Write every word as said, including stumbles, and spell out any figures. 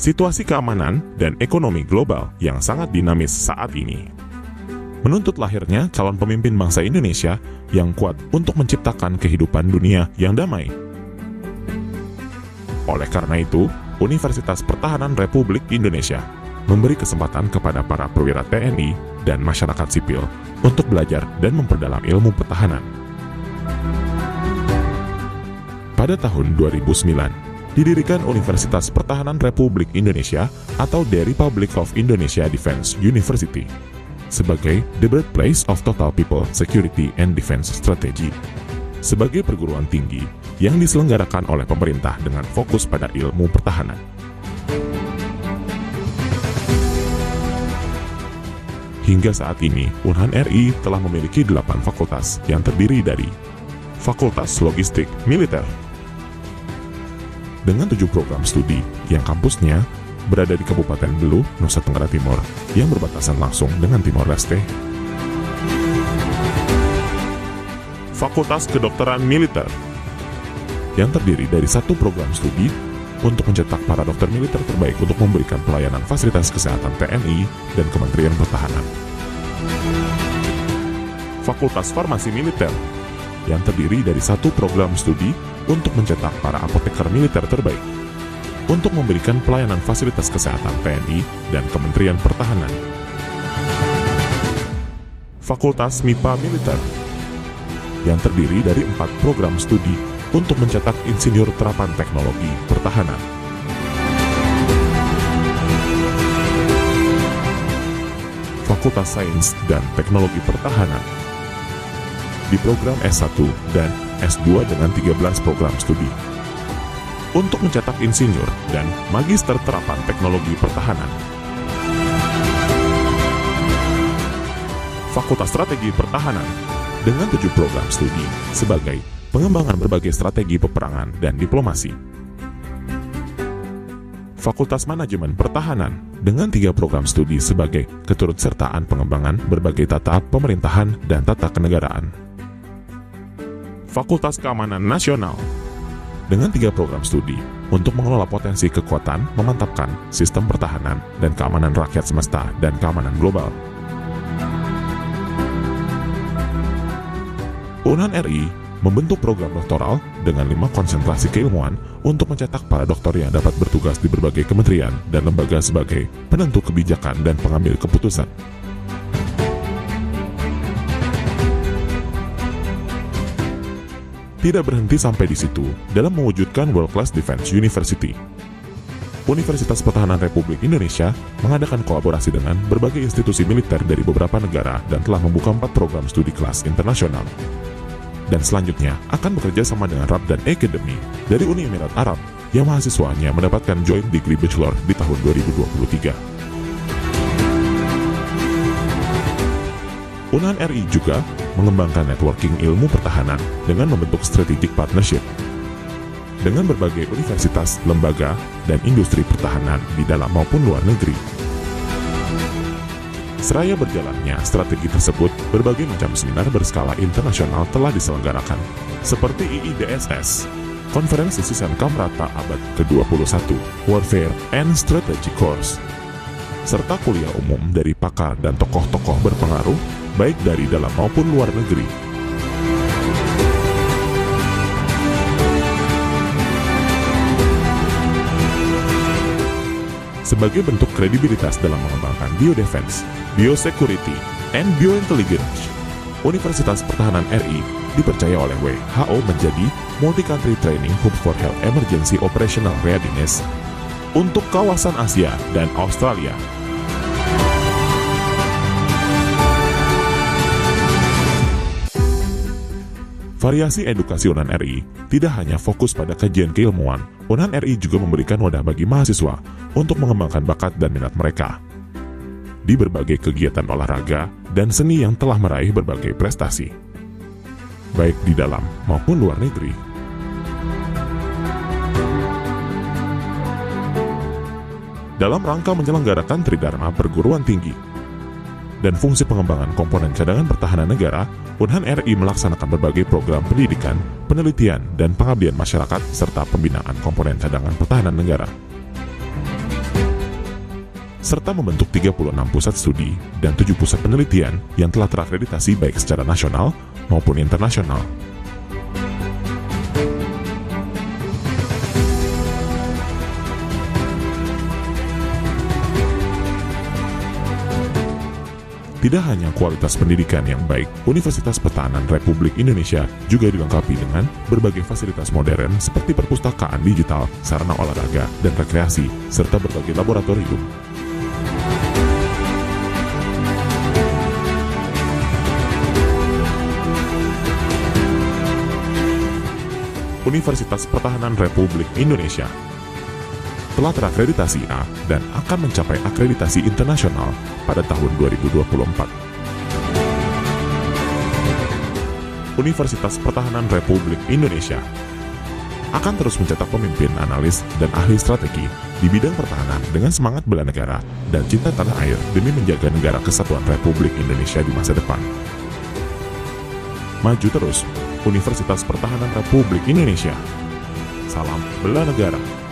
situasi keamanan dan ekonomi global yang sangat dinamis saat ini menuntut lahirnya calon pemimpin bangsa Indonesia yang kuat untuk menciptakan kehidupan dunia yang damai. Oleh karena itu, Universitas Pertahanan Republik Indonesia memberi kesempatan kepada para perwira T N I dan masyarakat sipil untuk belajar dan memperdalam ilmu pertahanan. Pada tahun dua ribu sembilan, didirikan Universitas Pertahanan Republik Indonesia atau The Republic of Indonesia Defense University sebagai the birthplace of Total People Security and Defense Strategy, sebagai perguruan tinggi yang diselenggarakan oleh pemerintah dengan fokus pada ilmu pertahanan. Hingga saat ini, Unhan R I telah memiliki delapan fakultas yang terdiri dari Fakultas Logistik Militer dengan tujuh program studi yang kampusnya berada di Kabupaten Belu, Nusa Tenggara Timur, yang berbatasan langsung dengan Timor Leste. Fakultas Kedokteran Militer yang terdiri dari satu program studi untuk mencetak para dokter militer terbaik untuk memberikan pelayanan fasilitas kesehatan T N I dan Kementerian Pertahanan. Fakultas Farmasi Militer yang terdiri dari satu program studi untuk mencetak para apoteker militer terbaik untuk memberikan pelayanan fasilitas kesehatan T N I dan Kementerian Pertahanan. Fakultas M I P A Militer yang terdiri dari empat program studi untuk mencetak insinyur terapan teknologi pertahanan. Fakultas Sains dan Teknologi Pertahanan di program S satu dan S dua dengan tiga belas program studi untuk mencetak insinyur dan magister terapan teknologi pertahanan. Fakultas Strategi Pertahanan dengan tujuh program studi sebagai pengembangan berbagai strategi peperangan dan diplomasi. Fakultas Manajemen Pertahanan dengan tiga program studi sebagai keturutsertaan pengembangan berbagai tata pemerintahan dan tata kenegaraan. Fakultas Keamanan Nasional dengan tiga program studi untuk mengelola potensi kekuatan, memantapkan sistem pertahanan dan keamanan rakyat semesta dan keamanan global. Unhan R I membentuk program doktoral dengan lima konsentrasi keilmuan untuk mencetak para doktor yang dapat bertugas di berbagai kementerian dan lembaga sebagai penentu kebijakan dan pengambil keputusan. Tidak berhenti sampai di situ dalam mewujudkan World Class Defense University. Universitas Pertahanan Republik Indonesia mengadakan kolaborasi dengan berbagai institusi militer dari beberapa negara dan telah membuka empat program studi kelas internasional. Dan selanjutnya akan bekerja sama dengan Rabdan Academy dari Uni Emirat Arab yang mahasiswanya mendapatkan Joint Degree Bachelor di tahun dua ribu dua puluh tiga. Unhan R I juga mengembangkan networking ilmu pertahanan dengan membentuk strategic partnership dengan berbagai universitas, lembaga, dan industri pertahanan di dalam maupun luar negeri. Seraya berjalannya strategi tersebut, berbagai macam seminar berskala internasional telah diselenggarakan, seperti I I D S S, Konferensi Sisan Kamrata Abad ke dua puluh satu, Warfare and Strategy Course, serta kuliah umum dari pakar dan tokoh-tokoh berpengaruh, baik dari dalam maupun luar negeri. Sebagai bentuk kredibilitas dalam mengembangkan biodefense, biosecurity, and biointelligence, Universitas Pertahanan R I dipercaya oleh W H O menjadi Multi-Country Training Hub for Health Emergency Operational Readiness untuk kawasan Asia dan Australia. Variasi edukasi Unhan R I tidak hanya fokus pada kajian keilmuan, Unhan R I juga memberikan wadah bagi mahasiswa untuk mengembangkan bakat dan minat mereka di berbagai kegiatan olahraga dan seni yang telah meraih berbagai prestasi, baik di dalam maupun luar negeri. Dalam rangka menyelenggarakan Tridharma Perguruan Tinggi dan fungsi pengembangan komponen cadangan pertahanan negara, Unhan R I melaksanakan berbagai program pendidikan, penelitian, dan pengabdian masyarakat serta pembinaan komponen cadangan pertahanan negara. serta membentuk tiga puluh enam pusat studi dan tujuh pusat penelitian yang telah terakreditasi baik secara nasional maupun internasional. Tidak hanya kualitas pendidikan yang baik, Universitas Pertahanan Republik Indonesia juga dilengkapi dengan berbagai fasilitas modern seperti perpustakaan digital, sarana olahraga dan rekreasi, serta berbagai laboratorium. Universitas Pertahanan Republik Indonesia telah terakreditasi A dan akan mencapai akreditasi internasional pada tahun dua ribu dua puluh empat. Universitas Pertahanan Republik Indonesia akan terus mencetak pemimpin, analis, dan ahli strategi di bidang pertahanan dengan semangat bela negara dan cinta tanah air demi menjaga negara kesatuan Republik Indonesia di masa depan. Maju terus, Universitas Pertahanan Republik Indonesia. Salam bela negara.